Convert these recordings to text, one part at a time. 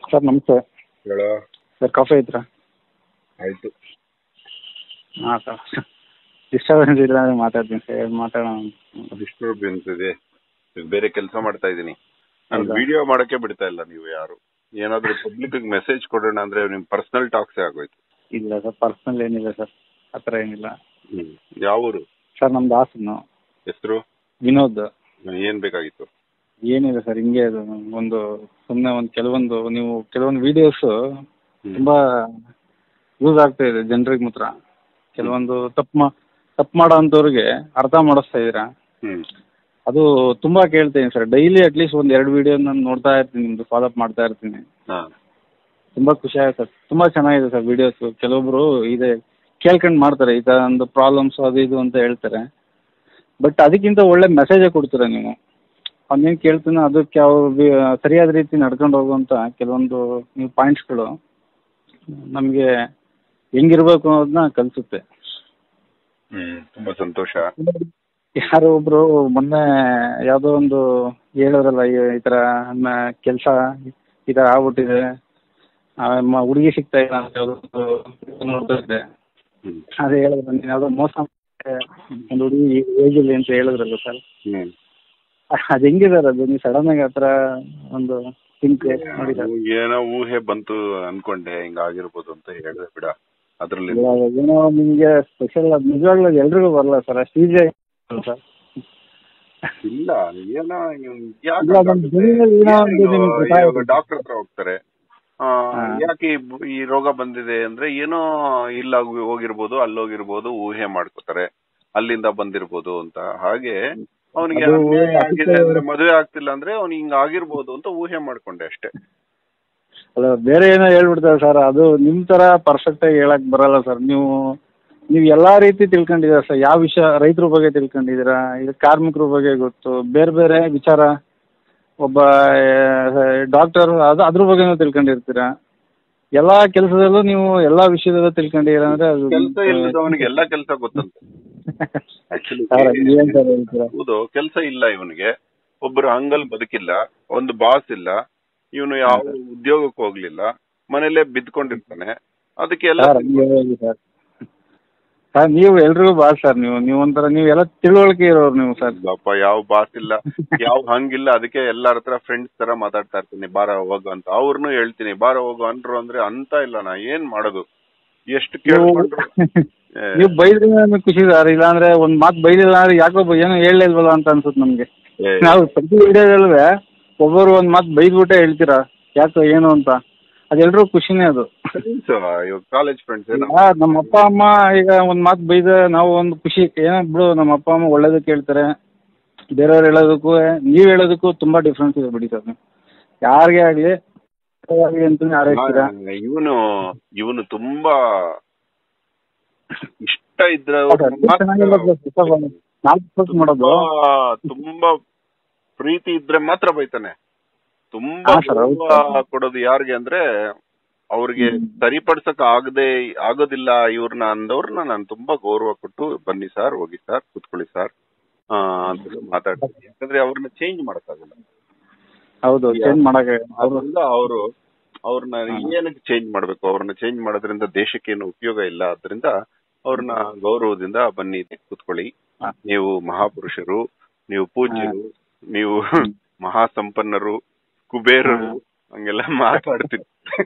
Sir ನಮಸ್ತೆ. ಹೇಳೋ. Sir coffee ಐತ್ರಾ? ಆಯಿತು. ಹಾಂ ಸರ್, ಡಿಸ್ಟರ್ಬೆನ್ಸ್ ಇಲ್ಲ ಅಂದರೆ ಮಾತಾಡ್ತೀನಿ ಸರ್. ಮಾತಾಡೋಣ. ಡಿಸ್ಟರ್ಬೆನ್ಸ್ ಇದೆ, ಬೇರೆ ಕೆಲಸ ಮಾಡ್ತಾ ಇದ್ದೀನಿ. ನಾನು ಹೌದಾ? ವಿಡಿಯೋ ಮಾಡೋಕ್ಕೆ ಬಿಡ್ತಾ ಇಲ್ಲ ನೀವು ಯಾರು. ಏನಾದರೂ ಪಬ್ಲಿಕ್ಗೆ ಮೆಸೇಜ್ ಕೊಡೋಣ ಅಂದರೆ ನಿಮ್ಮ ಪರ್ಸನಲ್ ಟಾಕ್ಸೇ ಆಗೋಯ್ತು. ಇಲ್ಲ ಸರ್, ಪರ್ಸ್ನಲ್ ಏನಿಲ್ಲ ಸರ್, ಆ ಥರ ಏನಿಲ್ಲ. ಯಾವ ಊರು? ಸರ್ ನಮ್ದು ಹಾಸನು. ಹೆಸರು? ವಿನೋದ್. ಏನು ಬೇಕಾಗಿತ್ತು? ಏನಿಲ್ಲ ಸರ್, ಹಿಂಗೆ ಅದು ಸುಮ್ಮನೆ ಕೆಲವೊಂದು ವೀಡಿಯೋಸು ತುಂಬ ಯೂಸ್ ಆಗ್ತಾ ಇದೆ ಜನರಿಗೆ ಮಾತ್ರ. ಕೆಲವೊಂದು ತಪ್ಪು ಮಾಡೋ ಅಂಥವ್ರಿಗೆ ಅರ್ಥ ಮಾಡಿಸ್ತಾ ಇದ್ದೀರಾ. ಅದು ತುಂಬ ಕೇಳ್ತೀನಿ ಸರ್. ಡೈಲಿ ಅಟ್ಲೀಸ್ಟ್ ಒಂದು 2 ವೀಡಿಯೋ ನಾನು ನೋಡ್ತಾ ಇರ್ತೀನಿ, ನಿಮ್ಮದು ಫಾಲೋಅಪ್ ಮಾಡ್ತಾ ಇರ್ತೀನಿ. ತುಂಬ ಖುಷಿ ಆಗುತ್ತೆ ಸರ್. ತುಂಬ ಚೆನ್ನಾಗಿದೆ ಸರ್ ವೀಡಿಯೋಸು. ಕೆಲವೊಬ್ಬರು ಇದೆ ಕೇಳ್ಕೊಂಡು ಮಾಡ್ತಾರೆ, ಈ ಥರ ಒಂದು ಪ್ರಾಬ್ಲಮ್ಸು ಅದು ಇದು ಅಂತ ಹೇಳ್ತಾರೆ. ಬಟ್ ಅದಕ್ಕಿಂತ ಒಳ್ಳೆ ಮೆಸೇಜೇ ಕೊಡ್ತೀರಾ ನೀವು. ಅವನೇನು ಕೇಳ್ತಾನೋ ಅದಕ್ಕೆ ಅವ್ರು ಸರಿಯಾದ ರೀತಿ ನಡ್ಕೊಂಡು ಹೋಗುವಂಥ ಕೆಲವೊಂದು ನೀವು ಪಾಯಿಂಟ್ಸ್ಗಳು ನಮಗೆ ಹೆಂಗಿರ್ಬೇಕು ಅನ್ನೋದನ್ನ ಕಲಿಸುತ್ತೆ. ತುಂಬ ಸಂತೋಷ. ಯಾರೋ ಒಬ್ಬರು ಮೊನ್ನೆ ಯಾವುದೋ ಒಂದು ಹೇಳಿದ್ರಲ್ಲ, ಈ ಥರ ಕೆಲಸ ಈ ಥರ ಆಗ್ಬಿಟ್ಟಿದೆ, ಹುಡುಗಿ ಸಿಗ್ತಾ ಇಲ್ಲ ಅಂತ ಯಾವುದೋ ನೋಡ್ತಾ ಇದ್ದೆ. ಅದೇ ಹೇಳಿದ್ರು, ನೀನು ಯಾವುದೋ ಮೋಸ ಒಂದು ಹುಡುಗಿ ಏಜಲ್ಲಿ ಅಂತ ಹೇಳಿದ್ರಲ್ಲ ಸರ್. ಅದು ಹೆಂಗಿದೆ ಸರ್? ಅದು ನೀವು ಸಡನ್ ಆಗಿ ಆ ಥರ ಒಂದು ಥಿಂಕ್ ನೋಡಿ ಸರ್. ಏನೋ ಊಹೆ ಬಂತು ಅನ್ಕೊಂಡೆ ಹಿಂಗಾಗಿರ್ಬೋದು ಅಂತ ಹೇಳಿದೆ ಬಿಡ. ಅದ್ರಲ್ಲಿ ಏನೋ ನಿಮಗೆ ಸ್ಪೆಷಲ್, ಅದು ನಿಜವಾಗ್ಲೂ ಎಲ್ರಿಗೂ ಬರಲ್ಲ ಸರ್, ಅಷ್ಟು ಈಸಿ ಸರ್. ಇಲ್ಲ, ಏನೋ ಡಾಕ್ಟರ್ ಹತ್ರ ಹೋಗ್ತಾರೆ, ಯಾಕೆ ಈ ರೋಗ ಬಂದಿದೆ ಅಂದ್ರೆ ಏನೋ ಇಲ್ಲ ಹೋಗಿರ್ಬೋದು, ಅಲ್ಲೋಗಿರ್ಬೋದು, ಊಹೆ ಮಾಡ್ಕೋತಾರೆ, ಅಲ್ಲಿಂದ ಬಂದಿರ್ಬೋದು ಅಂತ. ಹಾಗೆ ಅವನಿಗೆ ಮದುವೆ ಆಗ್ತಿಲ್ಲ ಅಂದ್ರೆ ಅವ್ನಿಗೆ ಹಿಂಗ ಆಗಿರ್ಬೋದು ಅಂತ ಊಹೆ ಮಾಡ್ಕೊಂಡೆ ಅಷ್ಟೇ. ಅಲ್ಲ, ಬೇರೆ ಏನೋ ಹೇಳ್ಬಿಡ್ತಾರೆ ಸರ್. ಅದು ನಿಮ್ಮ ಥರ ಪರ್ಫೆಕ್ಟ್ ಆಗಿ ಹೇಳಕ್ ಬರಲ್ಲ ಸರ್. ನೀವು ಎಲ್ಲಾ ರೀತಿ ತಿಳ್ಕೊಂಡಿದ್ದೀರಾ ಸರ್. ಯಾವ ವಿಷಯ, ರೈತರ ಬಗ್ಗೆ ತಿಳ್ಕೊಂಡಿದ್ದೀರಾ, ಇದು ಕಾರ್ಮಿಕರ ಬಗ್ಗೆ ಗೊತ್ತು, ಬೇರೆ ಬೇರೆ ವಿಚಾರ, ಒಬ್ಬ ಡಾಕ್ಟರ್ ಅದ್ರ ಬಗ್ಗೆನೂ ತಿಳ್ಕೊಂಡಿರ್ತೀರಾ. ಎಲ್ಲಾ ಕೆಲಸದಲ್ಲೂ ನೀವು ಎಲ್ಲಾ ವಿಷಯದಲ್ಲೂ ತಿಳ್ಕೊಂಡಿದ್ದೀರಾ ಅಂದ್ರೆ ಅದು ಕೆಲಸ ಇಲ್ಲದವನಿಗೆ ಎಲ್ಲಾ ಕೆಲಸ ಗೊತ್ತಂತೆ. ಹೌದು, ಕೆಲಸ ಇಲ್ಲ ಇವನಿಗೆ, ಒಬ್ಬರು ಹಂಗಲ್ ಬದುಕಿಲ್ಲ, ಒಂದು ಬಾಸ್ ಇಲ್ಲ, ಇವನು ಯಾವ ಉದ್ಯೋಗಕ್ಕೆ ಹೋಗ್ಲಿಲ್ಲ, ಮನೇಲೆ ಬಿದ್ಕೊಂಡಿರ್ತಾನೆ. ಅದಕ್ಕೆ ಎಲ್ಲ ಸರ್ ನೀವು ಎಲ್ರಿಗೂ ಬಾಸ್ ಸರ್. ನೀವು ಒಂಥರ ನೀವೆಲ್ಲ ತಿಳುವಳಿಕೆ ಇರೋರು ನೀವು ಸರ್. ಯಾವ ಬಾಸ್ ಇಲ್ಲ, ಯಾವ ಹಂಗಿಲ್ಲ. ಅದಕ್ಕೆ ಎಲ್ಲಾರ ಹತ್ರ ಫ್ರೆಂಡ್ಸ್ ತರ ಮಾತಾಡ್ತಾ ಇರ್ತೀನಿ, ಬಾರ ಹೋಗು ಅಂತ. ಅವ್ರನ್ನೂ ಹೇಳ್ತೀನಿ ಬಾರ ಹೋಗು ಅಂದ್ರು ಅಂದ್ರೆ ಅಂತ ಇಲ್ಲ. ನಾ ಏನ್ ಮಾಡೋದು, ಎಷ್ಟು ಕೇಳ್ಕೊಂಡ್ರು. ನೀವು ಬೈದ್ರೆ ನಮಗೆ ಖುಷಿ ಸರ್. ಇಲ್ಲಾಂದ್ರೆ ಒಂದ್ ಮಾತು ಬೈದಿಲ್ಲ ಅಂದ್ರೆ ಯಾಕೋ ಏನೋ ಹೇಳಲಿಲ್ವಲ್ಲ ಅಂತ ಅನ್ಸುತ್ತೆ ನಮ್ಗೆ. ನಾವು ಪ್ರತಿ ವಿಡಿಯೋದಲ್ವೇ ಒಬ್ಬರು ಒಂದ್ ಮಾತು ಬೈದ್ಬಿಟ್ಟೆ ಹೇಳ್ತೀರಾ, ಯಾಕೋ ಏನು ಅಂತ. ಅದೆಲ್ಲರೂ ಖುಷಿನೇ ಅದು. ಕಾಲೇಜ್ ಫ್ರೆಂಡ್ಸ್ ನಮ್ಮ ಅಪ್ಪ ಅಮ್ಮ ಈಗ ಒಂದ್ ಮಾತು ಬೈದ ನಾವು ಒಂದು ಖುಷಿ, ಏನೋ ಬಿಡು ನಮ್ಮ ಅಪ್ಪ ಅಮ್ಮ ಒಳ್ಳೇದಕ್ಕೆ ಹೇಳ್ತಾರೆ. ಬೇರೆಯವ್ರು ಹೇಳೋದಕ್ಕೂ ನೀವ್ ಹೇಳೋದಕ್ಕೂ ತುಂಬಾ ಡಿಫ್ರೆನ್ಸ್ ಇದೆ ಬಿಡಿ ಸರ್. ಯಾರಿಗೇ ಆಗ್ಲಿ ಅಂತಾನೆ ಆರೈಸ್ತೀರಾ. ಇವನು ತುಂಬಾ ಇಷ್ಟ ಇದ್ರೆ ತುಂಬಾ ಪ್ರೀತಿ ಇದ್ರೆ ಮಾತ್ರ ಬೈತಾನೆ. ತುಂಬಾ ಕೊಡೋದು ಯಾರಿಗೆ ಅಂದ್ರೆ ಅವ್ರಿಗೆ ಸರಿಪಡ್ಸಕ್ ಆಗೋದಿಲ್ಲ ಇವ್ರನ್ನ ಅಂದವ್ರನ್ನ ನಾನು ತುಂಬಾ ಗೌರವ ಕೊಟ್ಟು ಬನ್ನಿ ಸರ್, ಹೋಗಿ ಸರ್, ಕೂತ್ಕೊಳ್ಳಿ ಸರ್ ಅಂತ ಮಾತಾಡ್ತೀನಿ. ಯಾಕಂದ್ರೆ ಅವ್ರನ್ನ ಚೇಂಜ್ ಮಾಡಕ್ಕಾಗಲ್ಲ. ಹೌದು, ಚೇಂಜ್ ಮಾಡಕ್ಕೆ ಅವ್ರನ್ನ ಏನಕ್ಕೆ ಚೇಂಜ್ ಮಾಡ್ಬೇಕು? ಅವ್ರನ್ನ ಚೇಂಜ್ ಮಾಡೋದ್ರಿಂದ ದೇಶಕ್ಕೇನು ಉಪಯೋಗ ಇಲ್ಲ. ಆದ್ರಿಂದ ಅವ್ರನ್ನ ಗೌರವದಿಂದ ಬನ್ನಿ, ಕೂತ್ಕೊಳ್ಳಿ, ನೀವು ಮಹಾಪುರುಷರು, ನೀವು ಪೂಜ್ಯರು, ನೀವು ಮಹಾಸಂಪನ್ನರು, ಕುಬೇರರು, ಹಂಗೆಲ್ಲ ಮಾತಾಡ್ತೀನಿ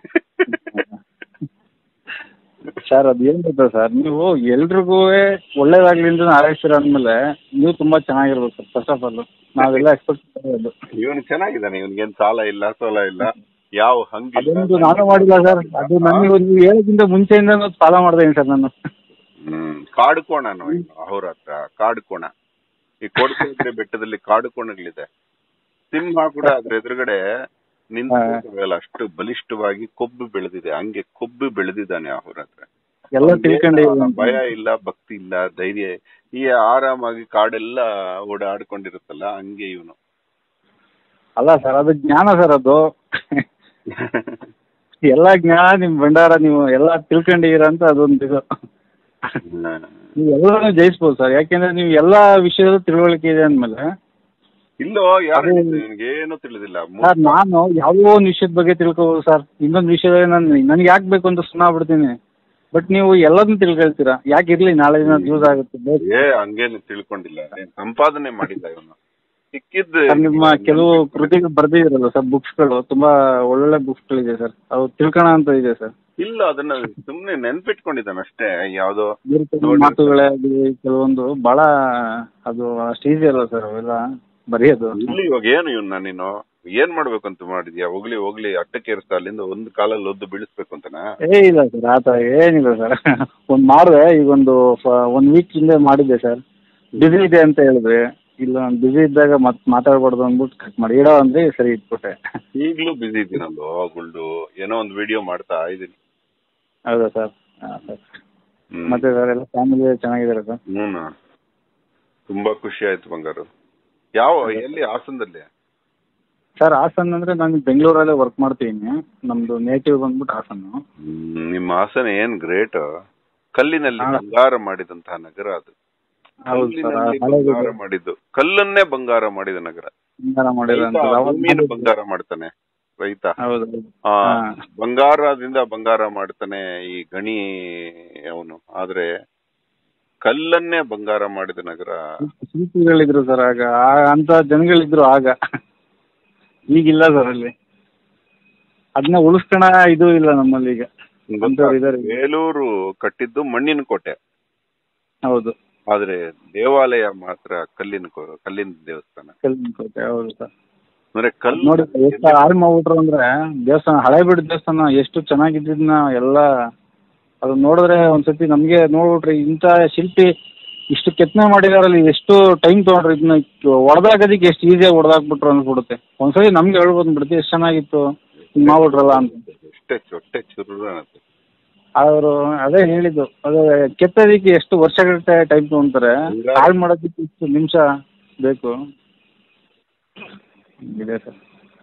ಸರ್. ಅದು ಏನ್ ಗೊತ್ತಾ ಸರ್, ನೀವು ಎಲ್ರಿಗೂ ಒಳ್ಳೇದಾಗ್ಲಿ ಅಂತ ಆರೈಸ್ತೀರ ಅಂದ್ಮೇಲೆ ನೀವು ತುಂಬಾ ಚೆನ್ನಾಗಿರ್ಬೇಕು ಸರ್. ಫಸ್ಟ್ ಆಫ್ ಆಲ್ ನಾವೆಲ್ಲ ಎಕ್ಸ್ಪೆಕ್ಟ್ ಮಾಡೋದು. ಇವನು ಚೆನ್ನಾಗಿದ್ದಾನೆ, ಇವನ್ಗೇನ್ ಸಾಲ ಇಲ್ಲ, ಸೋಲ ಇಲ್ಲ, ಯಾವ ಹಂಗಿಲ್ಲ. ನಾನು ಮಾಡಿಲ್ಲ ಸರ್. ಅದು ನನಗೆ ನೀವು ಹೇಳೋದ್ಕಿಂತ ಮುಂಚೆಯಿಂದ ಸಾಲ ಮಾಡ್ದೇನೆ ಸರ್ ನಾನು. ಕಾಡುಕೋಣ ಅವ್ರ ಹತ್ರ, ಕಾಡುಕೋಣ. ಈ ಕೋಡ್ಕೊಂಡ್ರೆ ಬೆಟ್ಟದಲ್ಲಿ ಕಾಡುಕೋಣಗಳಿದೆ. ಸಿಂಹ ಕೂಡ ಅದ್ರ ಎದುರುಗಡೆ ನಿಂತ್ಕೊಳ್ಳಲ್ಲ, ಅಷ್ಟು ಬಲಿಷ್ಠವಾಗಿ ಕೊಬ್ಬು ಬೆಳೆದಿದೆ. ಹಂಗೆ ಕೊಬ್ಬು ಬೆಳೆದಿದ್ದಾನೆ ಅವ್ರ ಹತ್ರ. ಎಲ್ಲ ತಿಳ್ಕೊಂಡೆ, ಭಯ ಇಲ್ಲ, ಭಕ್ತಿ ಇಲ್ಲ, ಧೈರ್ಯ. ಈ ಆರಾಮಾಗಿ ಕಾಡೆಲ್ಲ ಓಡಾಡ್ಕೊಂಡಿರುತ್ತಲ್ಲ, ಹಂಗೆ ಇವನು. ಅಲ್ಲ ಸರ್, ಅದು ಜ್ಞಾನ ಸರ್. ಅದು ಎಲ್ಲಾ ಜ್ಞಾನ ನಿಮ್ ಭಂಡಾರ, ನೀವು ಎಲ್ಲಾ ತಿಳ್ಕೊಂಡಿದ್ದೀರ ಅಂತ ಅದೊಂದು ಇದು. ನೀವು ಎಲ್ಲಾನು ಜಯಿಸ್ಬೋದು ಸರ್. ಯಾಕೆಂದ್ರೆ ನೀವು ಎಲ್ಲಾ ವಿಷಯದ ತಿಳುವಳಿಕೆ ಇದೆ ಅಂದ್ಮೇಲೆ ಇಲ್ಲೋ ಯಾರು ನಿನ್ಗೆ ಏನು ತಿಳಿದಿಲ್ಲ. ಸರ್ ನಾನು ಯಾವುದೋ ಒಂದು ವಿಷಯದ ಬಗ್ಗೆ ತಿಳ್ಕೋಬೋದು ಸರ್, ಇನ್ನೊಂದು ವಿಷಯದಾಗ ನನ್ಗೆ ಯಾಕೆ ಬೇಕು ಅಂತ ಸುಮ್ಮನೆ ಬಟ್ ನೀವು ಎಲ್ಲದನ್ನು ತಿಳ್ಕೊಳ್ತೀರಾ, ಯಾಕೆ ಇರ್ಲಿ ನಾಳೆ ದಿನ ಯೂಸ್ ಆಗುತ್ತೆ. ಹಂಗೇನು ತಿಳ್ಕೊಂಡಿಲ್ಲ, ಸಂಪಾದನೆ ಮಾಡಿಲ್ಲ ಇವನು ಸಿಕ್ಕಿದ್ದು. ನಿಮ್ಮ ಕೆಲವು ಕೃತಿಗಳು ಬರ್ದಿದಿರಲ್ಲ ಸರ್, ಬುಕ್ಸ್ಗಳು ತುಂಬಾ ಒಳ್ಳೊಳ್ಳೆ ಬುಕ್ಸ್ಗಳಿದೆ ಸರ್, ಅವು ತಿಳ್ಕೊಳ ಅಂತ ಇದೆ ಸರ್. ಇಲ್ಲ, ಅದನ್ನ ಸುಮ್ನೆ ನೆನ್ಪಿಟ್ಕೊಂಡಿದ್ದಾನೆ ಅಷ್ಟೇ. ಯಾವ್ದೋ ಮಾತುಗಳೇ ಕೆಲವೊಂದು ಬಹಳ ಅದು ಅಷ್ಟು ಈಸಿ ಅಲ್ಲ ಸರ್ ಅವೆಲ್ಲ ಬರೆಯೋದು. ಇಲ್ಲಿ ಇವಾಗ ಏನು ಇವನ್ನ ನೀನು ಏನ್ ಮಾಡ್ಬೇಕು ಅಂತ ಮಾಡಿದ್ಯಾ? ಹೋಗ್ಲಿ ಅಟ್ಟಕ್ಕೇರಿಸ್ತಾ ಅಲ್ಲಿಂದ ಒಂದು ಕಾಲಲ್ಲಿ ಒದ್ದು ಬೀಳಿಸ್ಬೇಕು ಅಂತನಾ? ಇಲ್ಲ ಸರ್, ಆತರ ಏನಿಲ್ಲ ಸರ್. ಮಾಡಿದೆ, ಈಗ ಒಂದ್ ವೀಕ್ ಹಿಂದೆ ಮಾಡಿದ್ದೆ ಸರ್. ಬಿಸಿ ಇದೆ ಅಂತ ಹೇಳಿದ್ರೆ, ಇಲ್ಲ ನಾನು ಬಿಸಿ ಇದ್ದಾಗ ಮಾತಾಡ್ಬಾರ್ದು ಅಂದ್ಬಿಟ್ಟು ಕಟ್ ಮಾಡಿ ಇಡೋ ಅಂದ್ರೆ ಸರಿ ಇಟ್ಬಿಟ್ಟೆ. ಈಗ್ಲೂ ಬಿಸಿ ಇದ್ದೀನಲ್ಲೋ ಗುಲ್ಡು, ಏನೋ ಒಂದು ವಿಡಿಯೋ ಮಾಡ್ತಾ ಇದ್ದೀನಿ. ಹೌದಾ ಸರ್? ಮತ್ತೆ ಸರ್ ಎಲ್ಲ ಫ್ಯಾಮಿಲಿ ಚೆನ್ನಾಗಿದ್ದಾರೆ ಸರ್? ತುಂಬಾ ಖುಷಿ ಆಯ್ತು ಬಂಗಾರು. ಎಲ್ಲಿ ಹಾಸನದಲ್ಲಿ? ಸರ್ ಹಾಸನ್ ಅಂದ್ರೆ ನಾನು ಬೆಂಗಳೂರಲ್ಲೇ ವರ್ಕ್ ಮಾಡ್ತೀನಿ, ನಮ್ದು ನೇಟಿವ್ ಬಂದ್ಬಿಟ್ಟು ಹಾಸನ್ನು. ನಿಮ್ಮ ಹಾಸನ ಏನ್ ಗ್ರೇಟ್, ಕಲ್ಲಿನಲ್ಲಿ ಬಂಗಾರ ಮಾಡಿದಂತಹ ನಗರ ಅದು. ಬಂಗಾರ ಮಾಡಿದ್ದು, ಕಲ್ಲನ್ನೇ ಬಂಗಾರ ಮಾಡಿದ ನಗರ. ಭೂಮಿಯನ್ನು ಬಂಗಾರ ಮಾಡ್ತಾನೆ ರೈತ, ಬಂಗಾರದಿಂದ ಬಂಗಾರ ಮಾಡ್ತಾನೆ ಈ ಗಣಿ ಅವನು. ಆದ್ರೆ ಕಲ್ಲನ್ನೇ ಬಂಗಾರ ಮಾಡಿದ ನಗರ. ಶಿಲ್ಪಿಗಳಿದ್ರು ಸರ್ ಆಗ, ಅಂತ ಜನಗಳಿದ್ರು ಆಗ, ಈಗಿಲ್ಲ ಸರ್ ಅಲ್ಲಿ. ಅದನ್ನ ಉಳಿಸ್ಕೊಳ ಇದು ಇಲ್ಲ ನಮ್ಮಲ್ಲಿ ಈಗ. ಬೇಲೂರು ಕಟ್ಟಿದ್ದು ಮಣ್ಣಿನ ಕೋಟೆ ಹೌದು, ಆದ್ರೆ ದೇವಾಲಯ ಮಾತ್ರ ಕಲ್ಲಿನ ದೇವಸ್ಥಾನ. ಕಲ್ಲಿನ ಕೋಟೆ ಹೌದು ಸರ್. ಅಂದ್ರೆ ಕಲ್ಲು ನೋಡಿ ಎಷ್ಟು ಹಾಳು ಮಾಡ್ಬಿಟ್ರು ಅಂದ್ರೆ ದೇವಸ್ಥಾನ, ಹಳೇಬೀಡು ದೇವಸ್ಥಾನ ಎಷ್ಟು ಚೆನ್ನಾಗಿದ್ದನ್ನ ಎಲ್ಲ ಅದು ನೋಡಿದ್ರೆ ಒಂದ್ಸತಿ ನಮ್ಗೆ ನೋಡ್ಬಿಟ್ರಿ ಇಂಥ ಶಿಲ್ಪಿ ಇಷ್ಟು ಕೆತ್ತನೆ ಮಾಡಿದಾರಲ್ಲಿ, ಎಷ್ಟು ಟೈಮ್ ತಗೊಂಡ್ರಿ ಇದನ್ನ ಹೊಡೆದಾಕೋದಕ್ಕೆ, ಎಷ್ಟು ಈಸಿಯಾಗಿ ಹೊಡೆದಾಕ್ಬಿಟ್ರು ಅನ್ಸ್ಬಿಡುತ್ತೆ. ಒಂದ್ಸತಿ ನಮ್ಗೆ ಹೇಳ್ಬೋದು ಬಿಡುತ್ತೆ ಎಷ್ಟು ಚೆನ್ನಾಗಿತ್ತು ಹಿಂಗ್ ಮಾಡ್ಬಿಟ್ರಲ್ಲ ಅಂತ. ಅವರು ಅದೇ ಹೇಳಿದ್ದು, ಅದು ಕೆತ್ತೋದಕ್ಕೆ ಎಷ್ಟು ವರ್ಷಗಳ ಟೈಮ್ ತಗೊಂತಾರೆ, ಹಾಳು ಮಾಡೋದಕ್ಕೆ ಇಷ್ಟು ನಿಮಿಷ ಬೇಕು. ಇದೆ ಸರ್,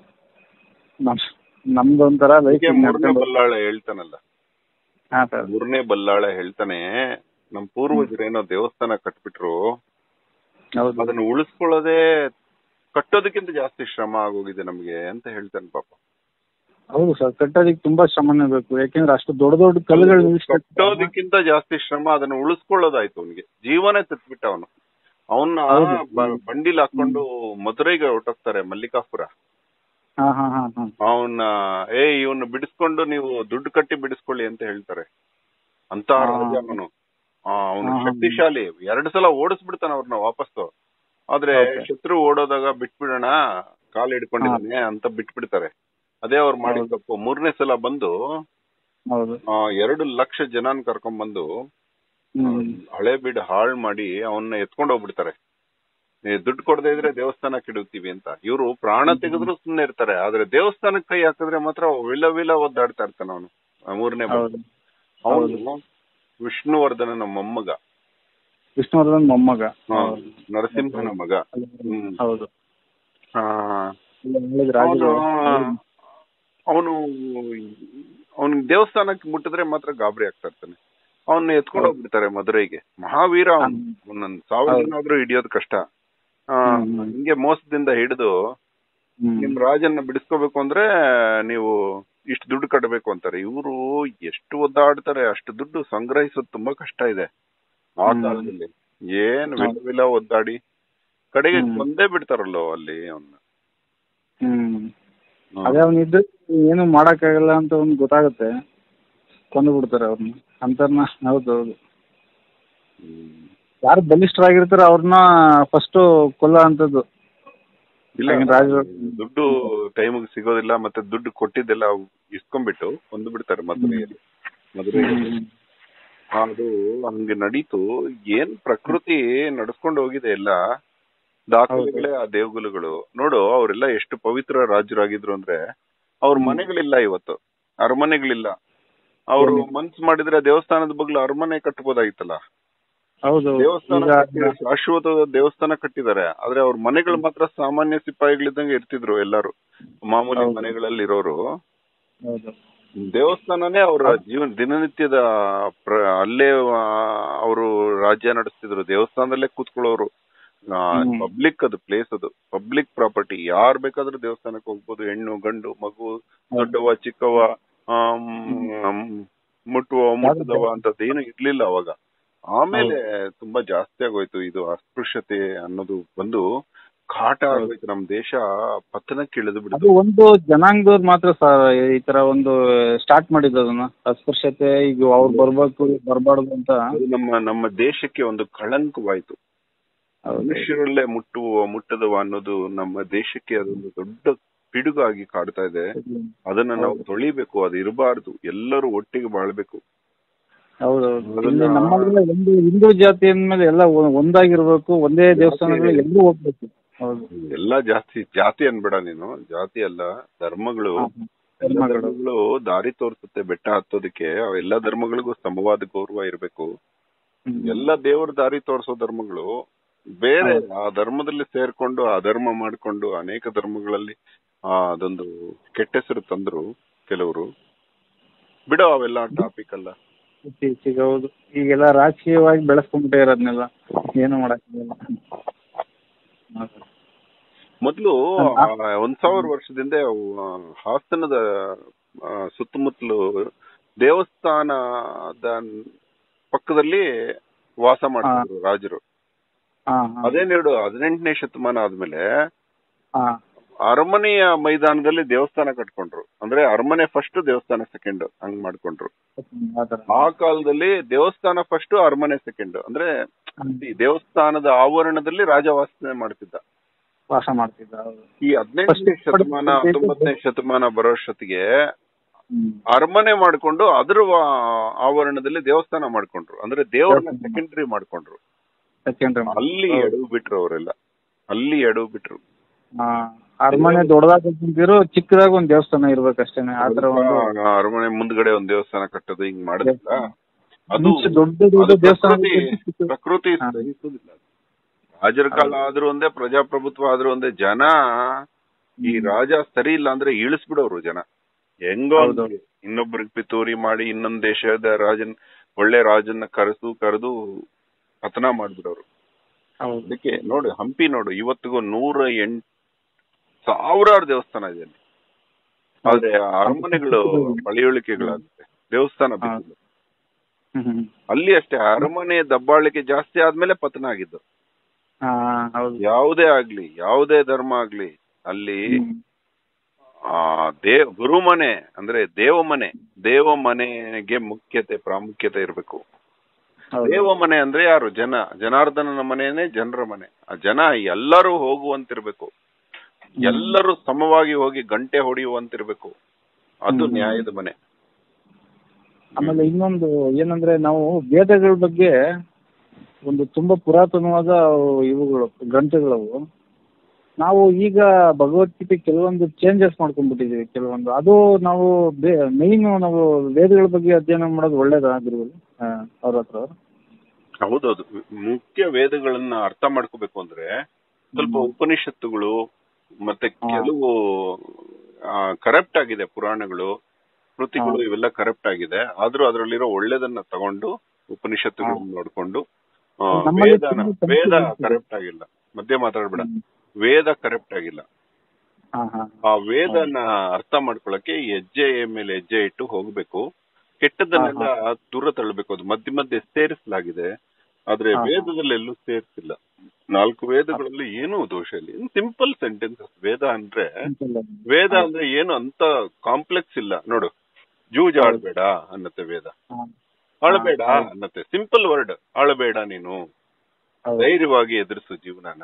ನಮ್ದು ಒಂಥರ ಲೈಫ್. ಬಲ್ಲಾಳ ಹೇಳ್ತಾನಲ್ಲ, ಹಾ ಸರ್, ಮೂರನೇ ಬಲ್ಲಾಳ ಹೇಳ್ತಾನೆ, ನಮ್ ಪೂರ್ವಜರೇನೋ ದೇವಸ್ಥಾನ ಕಟ್ಬಿಟ್ರು, ಅದನ್ನ ಉಳಿಸ್ಕೊಳ್ಳೋದೇ ಕಟ್ಟೋದಕ್ಕಿಂತ ಜಾಸ್ತಿ ಶ್ರಮ ಆಗೋಗಿದೆ ನಮ್ಗೆ ಅಂತ ಹೇಳ್ತಾನೆ ಪಾಪ. ಹೌದು ಸರ್, ಕಟ್ಟೋದಕ್ಕೆ ತುಂಬಾ ಶ್ರಮನೇ ಬೇಕು, ಯಾಕೆಂದ್ರೆ ಅಷ್ಟು ದೊಡ್ಡ ದೊಡ್ಡ ಕಲ್ಲುಗಳು ಕಟ್ಟೋದಕ್ಕಿಂತ ಜಾಸ್ತಿ ಶ್ರಮ ಅದನ್ನ ಉಳಿಸ್ಕೊಳ್ಳೋದಾಯ್ತು. ಅವನಿಗೆ ಜೀವನೇ ತೆತ್ಬಿಟ್ಟ ಅವನು. ಅವನ್ನ ಬಂಡಿಲ್ ಹಾಕೊಂಡು ಮಧುರೈಗೆ ಹೊರಟೋಗ್ತಾರೆ, ಮಲ್ಲಿಕಾಪುರ. ಅವನ್ನ ಇವನ್ನ ಬಿಡಿಸ್ಕೊಂಡು ನೀವು ದುಡ್ಡು ಕಟ್ಟಿ ಬಿಡಿಸ್ಕೊಳ್ಳಿ ಅಂತ ಹೇಳ್ತಾರೆ. ಅಂತ ರಾಜ ಅವನು. ಅವನು ಶಕ್ತಿಶಾಲಿ. 2 ಸಲ ಓಡಿಸ್ಬಿಡ್ತಾನ ಅವ್ರನ್ನ ವಾಪಸ್ಸು. ಆದ್ರೆ ಶತ್ರು ಓಡೋದಾಗ ಬಿಟ್ಬಿಡೋಣ, ಕಾಲು ಹಿಡ್ಕೊಂಡಿದ್ದಾನೆ ಅಂತ ಬಿಟ್ಬಿಡ್ತಾರೆ. ಅದೇ ಅವ್ರು ಮಾಡಿದ ತಪ್ಪು. 3ನೇ ಸಲ ಬಂದು 2 ಲಕ್ಷ ಜನನ್ ಕರ್ಕೊಂಡ್ ಬಂದು ಹಳೇಬೀಡು ಹಾಳು ಮಾಡಿ ಅವನ್ನ ಎತ್ಕೊಂಡು ಹೋಗ್ಬಿಡ್ತಾರೆ. ದುಡ್ಡು ಕೊಡದೇ ಇದ್ರೆ ದೇವಸ್ಥಾನ ಕೆಡುತ್ತೀವಿ ಅಂತ. ಇವ್ರು ಪ್ರಾಣ ತೆಗೆದ್ರು ಸುಮ್ನೆ ಇರ್ತಾರೆ, ಆದ್ರೆ ದೇವಸ್ಥಾನಕ್ಕೆ ಕೈ ಹಾಕಿದ್ರೆ ಮಾತ್ರ ವಿಲ ಒದ್ದಾಡ್ತಾ ಇರ್ತಾನ ಅವನು. 3ನೇ ಅವನು ವಿಷ್ಣುವರ್ಧನನ ಮೊಮ್ಮಗ. ವಿಷ್ಣುವರ್ಧನ್ ಮೊಮ್ಮಗ, ನರಸಿಂಹನ ಮಗ. ಅವನು ದೇವಸ್ಥಾನಕ್ಕೆ ಮುಟ್ಟಿದ್ರೆ ಮಾತ್ರ ಗಾಬರಿ ಆಗ್ತಾ ಇರ್ತಾನೆ. ಅವನ್ನ ಎತ್ಕೊಂಡು ಹೋಗ್ಬಿಡ್ತಾರೆ ಮಧುರೈಗೆ. ಮಹಾವೀರ ಅವನು, 1000 ಜನ ಆದ್ರೂ ಹಿಡಿಯೋದು ಕಷ್ಟ. ಹಿಂಗೆ ಮೋಸದಿಂದ ಹಿಡಿದು ನಿಮ್ ರಾಜನ್ನ ಬಿಡಿಸ್ಕೋಬೇಕು ಅಂದ್ರೆ ನೀವು ಇಷ್ಟು ದುಡ್ಡು ಕಟ್ಟಬೇಕು ಅಂತಾರೆ. ಇವರು ಎಷ್ಟು ಒದ್ದಾಡ್ತಾರೆ, ಅಷ್ಟು ದುಡ್ಡು ಸಂಗ್ರಹಿಸೋದು ತುಂಬಾ ಕಷ್ಟ ಇದೆ ಆ ಕಾಲದಲ್ಲಿ. ಏನ್ ವಿಲ ಒದ್ದಾಡಿ ಕಡೆಗೆ ಕೊಂದೇ ಬಿಡ್ತಾರಲ್ಲೋ ಅಲ್ಲಿ ಅವನ್ನ. ಅದೇ ಅವನಿದ್ದು ಏನು ಮಾಡಕ್ಕಾಗಲ್ಲ ಅಂತ ಅವ್ನ್ ಗೊತ್ತಾಗುತ್ತೆ, ಕೊಂದು ಬಿಡ್ತಾರೆ ಅವ್ರನ್ನ ಅಂತರ್ನ. ಹೌದು, ಯಾರು ಬಲಿಷ್ಠರಾಗಿರ್ತಾರ ಅವ್ರನ್ನ ಫಸ್ಟ್ ಕೊಲ್ಲೋ ಅಂತದ್ದು. ದುಡ್ಡು ಟೈಮಿಗೆ ಸಿಗೋದಿಲ್ಲ, ಮತ್ತೆ ದುಡ್ಡು ಕೊಟ್ಟಿದ್ದೆಲ್ಲ ಇಸ್ಕೊಂಡ್ಬಿಟ್ಟು ಕೊಂದು ಬಿಡ್ತಾರೆ ಮಧುರೆಯಲ್ಲಿ. ಅದು ಹಂಗೆ ನಡೀತು. ಏನ್ ಪ್ರಕೃತಿ ನಡ್ಸ್ಕೊಂಡು ಹೋಗಿದೆ ಎಲ್ಲ. ದಾಖಲೆಗಳೇ ಆ ದೇವಗುಲಗಳು ನೋಡು. ಅವರೆಲ್ಲ ಎಷ್ಟು ಪವಿತ್ರ ರಾಜರಾಗಿದ್ರು ಅಂದ್ರೆ ಅವ್ರ ಮನೆಗಳಿಲ್ಲ ಇವತ್ತು, ಅರಮನೆಗಳಿಲ್ಲ. ಅವ್ರು ಮನ್ಸು ಮಾಡಿದ್ರೆ ದೇವಸ್ಥಾನದ ಬಗ್ಲು ಅರಮನೆ ಕಟ್ಬೋದಾಗಿತ್ತಲ್ಲ. ದೇವಸ್ಥಾನ ಶಾಶ್ವತ ದೇವಸ್ಥಾನ ಕಟ್ಟಿದ್ದಾರೆ, ಆದ್ರೆ ಅವ್ರ ಮನೆಗಳು ಮಾತ್ರ ಸಾಮಾನ್ಯ ಸಿಪಾಯಿಗಳಿದ್ದಂಗೆ ಇರ್ತಿದ್ರು ಎಲ್ಲಾರು, ಮಾಮೂಲಿ ಮನೆಗಳಲ್ಲಿ ಇರೋರು. ದೇವಸ್ಥಾನನೇ ಅವರ ದಿನನಿತ್ಯದ ಅಲ್ಲೇ ಅವರು ರಾಜ್ಯ ನಡೆಸ್ತಿದ್ರು. ದೇವಸ್ಥಾನದಲ್ಲೇ ಕೂತ್ಕೊಳ್ಳೋರು. ಪಬ್ಲಿಕ್ ಅದು ಪ್ಲೇಸ್, ಅದು ಪಬ್ಲಿಕ್ ಪ್ರಾಪರ್ಟಿ. ಯಾರು ಬೇಕಾದ್ರೂ ದೇವಸ್ಥಾನಕ್ಕೆ ಹೋಗ್ಬೋದು. ಹೆಣ್ಣು ಗಂಡು ಮಗು ದೊಡ್ಡವ ಚಿಕ್ಕವ ಮುಟ್ಟದವ ಅಂತದ್ದೇನು ಇರ್ಲಿಲ್ಲ ಅವಾಗ. ಆಮೇಲೆ ತುಂಬಾ ಜಾಸ್ತಿ ಆಗೋಯ್ತು ಇದು ಅಸ್ಪೃಶ್ಯತೆ ಅನ್ನೋದು ಬಂದು ಕಾಟ ಆಗೋಯ್ತು. ನಮ್ ದೇಶ ಪತನಕ್ಕೆ ಇಳಿದು ಬಿಡುತ್ತೆ. ಅದು ಒಂದು ಜನಾಂಗದವ್ರು ಮಾತ್ರ ಸರ್ ಈ ತರ ಒಂದು ಸ್ಟಾರ್ಟ್ ಮಾಡಿದ್ದು ಅದನ್ನ, ಅಸ್ಪೃಶ್ಯತೆ. ಈಗ ಅವ್ರು ಬರ್ಬೇಕು ಬರಬಾರ್ದು ಅಂತ. ನಮ್ಮ ದೇಶಕ್ಕೆ ಒಂದು ಕಳಂಕವಾಯ್ತು. ಮನುಷ್ಯರಲ್ಲೇ ಮುಟ್ಟದವ ಅನ್ನೋದು ನಮ್ಮ ದೇಶಕ್ಕೆ ಅದೊಂದು ದೊಡ್ಡ ಪಿಡುಗಾಗಿ ಕಾಡ್ತಾ ಇದೆ. ಅದನ್ನ ನಾವು ತೊಳಿಬೇಕು, ಅದು ಇರಬಾರ್ದು. ಎಲ್ಲರೂ ಒಟ್ಟಿಗೆ ಬಾಳ್ಬೇಕು. ಹೌದೌದು. ನಮ್ಮಲ್ಲಿ ಒಂದು ಹಿಂದೂ ಜಾತಿ ಅಂದ್ಮೇಲೆ ಎಲ್ಲ ಒಂದಾಗಿರ್ಬೇಕು, ಒಂದೇ ದೇವಸ್ಥಾನಗಳು ಎಲ್ಲರೂ ಹೋಗ್ಬೇಕು. ಹೌದು. ಎಲ್ಲಾ ಜಾತಿ ಅನ್ಬೇಡ ನೀನು, ಜಾತಿ ಅಲ್ಲ, ಧರ್ಮಗಳು ದಾರಿ ತೋರಿಸುತ್ತೆ ಬೆಟ್ಟ ಹತ್ತೋದಕ್ಕೆ. ಎಲ್ಲಾ ಧರ್ಮಗಳಿಗೂ ಸಮವಾದ ಗೌರವ ಇರಬೇಕು. ಎಲ್ಲ ದೇವರ ದಾರಿ ತೋರಿಸೋ ಧರ್ಮಗಳು ಬೇರೆ ಆ ಧರ್ಮದಲ್ಲಿ ಸೇರ್ಕೊಂಡು ಆ ಧರ್ಮ ಮಾಡ್ಕೊಂಡು ಅನೇಕ ಧರ್ಮಗಳಲ್ಲಿ ಅದೊಂದು ಕೆಟ್ಟ ಹೆಸರು ತಂದ್ರು ಕೆಲವರು. ಬಿಡೋ ಅವೆಲ್ಲ ಟಾಪಿಕ್ ಅಲ್ಲ. ಇತ್ತೀಚೆಗೆ ಹೌದು, ಈಗೆಲ್ಲ ರಾಜಕೀಯವಾಗಿ ಬೆಳೆಸ್ಕೊಂಡ್ಬಿಟ್ಟೆ ಇರೋದ್ನೆಲ್ಲ, ಏನು ಮಾಡಕ್ಕಿಲ್ಲ. ಮೊದ್ಲು 1000 ವರ್ಷದಿಂದ ಹಾಸನದ ಸುತ್ತಮುತ್ತಲು ದೇವಸ್ಥಾನದ ಪಕ್ಕದಲ್ಲಿ ವಾಸ ಮಾಡ್ತಿದ್ರು ರಾಜರು. ಅದೇನೆರಡು 18ನೇ ಶತಮಾನ ಆದ್ಮೇಲೆ ಅರಮನೆಯ ಮೈದಾನದಲ್ಲಿ ದೇವಸ್ಥಾನ ಕಟ್ಕೊಂಡ್ರು. ಅಂದ್ರೆ ಅರಮನೆ ಫಸ್ಟ್, ದೇವಸ್ಥಾನ ಸೆಕೆಂಡ್, ಹಂಗ್ ಮಾಡ್ಕೊಂಡ್ರು. ಆ ಕಾಲದಲ್ಲಿ ದೇವಸ್ಥಾನ ಫಸ್ಟ್, ಅರಮನೆ ಸೆಕೆಂಡ್. ಅಂದ್ರೆ ದೇವಸ್ಥಾನದ ಆವರಣದಲ್ಲಿ ರಾಜ ವಾಸ ಮಾಡ್ತಿದ್ದ. ಈ 18ನೇ ಶತಮಾನ 19ನೇ ಶತಮಾನ ಬರೋಷ್ಟೊತ್ತಿಗೆ ಅರಮನೆ ಮಾಡ್ಕೊಂಡು ಅದ್ರ ಆವರಣದಲ್ಲಿ ದೇವಸ್ಥಾನ ಮಾಡ್ಕೊಂಡ್ರು. ಅಂದ್ರೆ ದೇವರನ್ನ ಸೆಕೆಂಡರಿ ಮಾಡ್ಕೊಂಡ್ರು. ಅಲ್ಲಿ ಎಡವು ಬಿಟ್ರು ಅವರೆಲ್ಲ, ಅಲ್ಲಿ ಎಡವು ಬಿಟ್ರು. ಅರಮನೆ ದೊಡ್ಡದಾಗಿರೋ ಚಿಕ್ಕದಾಗ ಒಂದ್ ದೇವಸ್ಥಾನ ಇರ್ಬೇಕಷ್ಟೇನೆ. ಅರಮನೆ ಮುಂದ್ಗಡೆ ಒಂದ್ ದೇವಸ್ಥಾನ ಕಟ್ಟೋದು ಹಿಂಗ್ ಮಾಡಿದ್ರಲ್ಲ, ಅದು ಪ್ರಕೃತಿ ಸಹಿಸುದಿಲ್ಲ. ರಾಜರ ಕಾಲ ಆದ್ರೂ ಒಂದೇ, ಪ್ರಜಾಪ್ರಭುತ್ವ ಆದ್ರೂ ಒಂದೇ. ಜನ ಈ ರಾಜ ಸರಿ ಇಲ್ಲ ಅಂದ್ರೆ ಇಳಿಸ್ಬಿಡೋರು ಜನ. ಹೆಂಗೋ ಇನ್ನೊಬ್ರಿಗೆ ಪಿತೂರಿ ಮಾಡಿ ಇನ್ನೊಂದ್ ದೇಶದ ಒಳ್ಳೆ ರಾಜನ್ನ ಕರೆದು ಪತನ ಮಾಡ್ಬಿಡೋರು. ಅದಕ್ಕೆ ನೋಡು, ಹಂಪಿ ನೋಡು, ಇವತ್ತಿಗೂ 108 ಸಾವಿರಾರು ದೇವಸ್ಥಾನ ಇದೆ ಅಲ್ಲಿ. ಆದ್ರೆ ಅರಮನೆಗಳು ಪಳೆಯುಳಿಕೆಗಳಾಗುತ್ತೆ, ದೇವಸ್ಥಾನ ಬಿಟ್ಟಿಲ್ಲ. ಅಲ್ಲಿ ಅಷ್ಟೇ, ಅರಮನೆ ದಬ್ಬಾಳಿಕೆ ಜಾಸ್ತಿ ಆದ್ಮೇಲೆ ಪತನ ಆಗಿದ್ದು. ಯಾವುದೇ ಆಗ್ಲಿ, ಯಾವುದೇ ಧರ್ಮ ಆಗ್ಲಿ, ಅಲ್ಲಿ ಗುರುಮನೆ ಅಂದ್ರೆ ದೇವಮನೆಗೆ ಪ್ರಾಮುಖ್ಯತೆ ಇರಬೇಕು. ದೇವಮನೆ ಅಂದ್ರೆ ಯಾರು? ಜನಾರ್ದನನ ಮನೆನೇ ಜನರ ಮನೆ. ಆ ಜನ ಎಲ್ಲರೂ ಹೋಗುವಂತಿರ್ಬೇಕು, ಎಲ್ಲರೂ ಸಮವಾಗಿ ಹೋಗಿ ಗಂಟೆ ಹೊಡೆಯುವಂತಿರ್ಬೇಕು. ಅದು ನ್ಯಾಯದ ಮನೆ. ಆಮೇಲೆ ಇನ್ನೊಂದು ಏನಂದ್ರೆ, ನಾವು ವೇದಗಳ ಬಗ್ಗೆ ಒಂದು ತುಂಬಾ ಪುರಾತನವಾದ ಇವುಗಳು ಗ್ರಂಥಗಳವು. ನಾವು ಈಗ ಭಗವದ್ಗೀತೆ ಕೆಲವೊಂದು ಚೇಂಜಸ್ ಮಾಡ್ಕೊಂಡ್ಬಿಟ್ಟಿದೀವಿ ಕೆಲವೊಂದು. ಅದು ನಾವು ಮೈನ್ ನಾವು ವೇದಗಳ ಬಗ್ಗೆ ಅಧ್ಯಯನ ಮಾಡೋದು ಒಳ್ಳೇದಾಗಿರ್ಬೋದು ಅವ್ರ ಹತ್ರ. ಹೌದೌದು, ಮುಖ್ಯ ವೇದಗಳನ್ನ ಅರ್ಥ ಮಾಡ್ಕೋಬೇಕು ಅಂದ್ರೆ ಸ್ವಲ್ಪ ಉಪನಿಷತ್ತುಗಳು ಮತ್ತೆ ಕೆಲವು ಕರಪ್ಟ್ ಆಗಿದೆ, ಪುರಾಣಗಳು ಕೃತಿಗಳು ಇವೆಲ್ಲ ಕರಪ್ಟ್ ಆಗಿದೆ. ಆದ್ರೂ ಅದರಲ್ಲಿರೋ ಒಳ್ಳೇದನ್ನ ತಗೊಂಡು ಉಪನಿಷತ್ತುಗಳನ್ನ ನೋಡ್ಕೊಂಡು, ವೇದ ಕರಪ್ಟ್ ಆಗಿಲ್ಲ, ಮಧ್ಯೆ ಮಾತಾಡ್ಬೇಡ, ವೇದ ಕರಪ್ಟ್ ಆಗಿಲ್ಲ. ಆ ವೇದನ ಅರ್ಥ ಮಾಡ್ಕೊಳಕ್ಕೆ ಹೆಜ್ಜೆ ಮೇಲೆ ಹೆಜ್ಜೆ ಇಟ್ಟು ಹೋಗ್ಬೇಕು. ಕೆಟ್ಟದನ್ನೆಲ್ಲ ದೂರ ತಳ್ಳಬೇಕು. ಅದು ಮಧ್ಯೆ ಸೇರಿಸಲಾಗಿದೆ, ಆದ್ರೆ ವೇದದಲ್ಲಿ ಎಲ್ಲೂ ಸೇರಿಸಿಲ್ಲ. 4 ವೇದಗಳಲ್ಲಿ ಏನೂ ದೋಷ ಇಲ್ಲ. Simple sentences. ವೇದ ಅಂದ್ರೆ ಏನು ಅಂತ ಕಾಂಪ್ಲೆಕ್ಸ್ ಇಲ್ಲ. ನೋಡು, ಜೂಜ್ ಆಳ್ಬೇಡ ಅನ್ನತ್ತೆ ವೇದ, ಆಳ್ಬೇಡ ಅನ್ನತ್ತೆ. ಸಿಂಪಲ್ ವರ್ಡ್, ಆಳ್ಬೇಡ, ನೀನು ಧೈರ್ಯವಾಗಿ ಎದುರಿಸು ಜೀವನನ,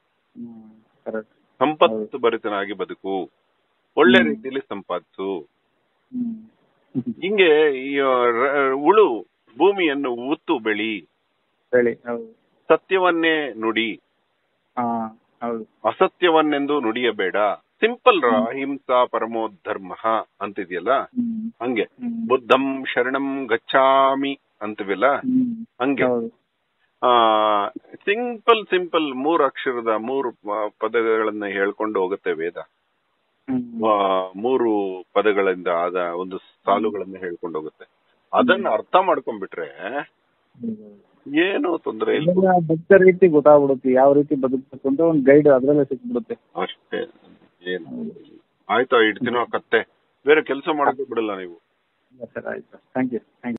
ಸಂಪತ್ತು ಭರಿತನಾಗಿ ಬದುಕು, ಒಳ್ಳೆ ರೀತಿಯಲ್ಲಿ ಸಂಪಾದಿಸು. ಹಿಂಗೆ ಉಳು, ಭೂಮಿಯನ್ನು ಉತ್ತು ಬೆಳಿ, ಸತ್ಯವನ್ನೇ ನುಡಿ, ಅಸತ್ಯವನ್ನೆಂದು ನುಡಿಯಬೇಡ. ಸಿಂಪಲ್ ಅಹಿಂಸಾ ಪರಮೋಧರ್ಮ ಅಂತಿದ್ಯಲ್ಲ, ಹಂಗೆ ಬುದ್ಧಂ ಶರಣಂ ಗಚ್ಚಾಮಿ ಅಂತೀವಲ್ಲ, ಹಂಗೆ ಸಿಂಪಲ್ 3 ಅಕ್ಷರದ 3 ಪದಗಳನ್ನ ಹೇಳ್ಕೊಂಡು ಹೋಗುತ್ತೆ ವೇದ. 3 ಪದಗಳಿಂದ ಆದ ಒಂದು ಸಾಲುಗಳನ್ನ ಹೇಳ್ಕೊಂಡು ಹೋಗುತ್ತೆ. ಅದನ್ನ ಅರ್ಥ ಮಾಡ್ಕೊಂಡ್ಬಿಟ್ರೆ ಏನು ತೊಂದ್ರೆ ಇಲ್ಲ. ಎಲ್ಲ ಬದುಕೋ ರೀತಿ ಗೊತ್ತಾಗ್ಬಿಡುತ್ತೆ, ಯಾವ ರೀತಿ ಬದುಕಬೇಕು ಅಂತ ಒಂದು ಗೈಡ್ ಅದ್ರಲ್ಲೇ ಸಿಕ್ಬಿಡುತ್ತೆ. ಅಷ್ಟೇ. ಏನು ಆಯ್ತಾ, ಇಡ್ತೀನೋ ಕತ್ತೆ, ಬೇರೆ ಕೆಲಸ ಮಾಡೋಕೆ ಬಿಡಲ್ಲ ನೀವು. ಸರ್ ಆಯ್ತು, ಥ್ಯಾಂಕ್ ಯು.